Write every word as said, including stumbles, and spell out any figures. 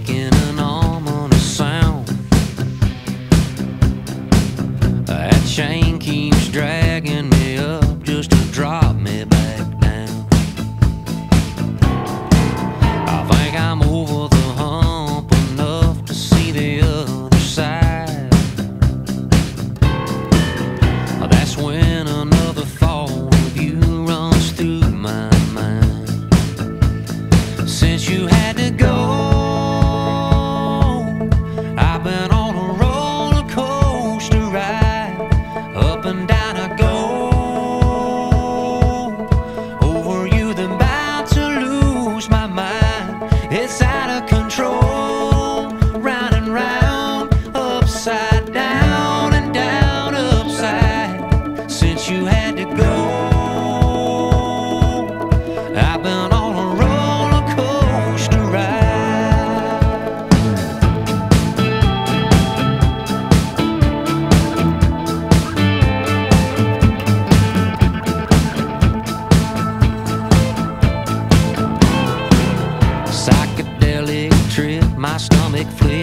making an ominous sound. That chain keeps dragging me up just to drop me back down. I think I'm over the hump enough to see the other side. That's when another thought of you runs through my mind. Since you had to go, I've been on a roller coaster ride. Up and down I go, over you then about to lose my mind. It's out of control, round and round, upside down and down upside. Since you had to go, I've been on a roller coaster ride. Psychedelic trip, my stomach flipped.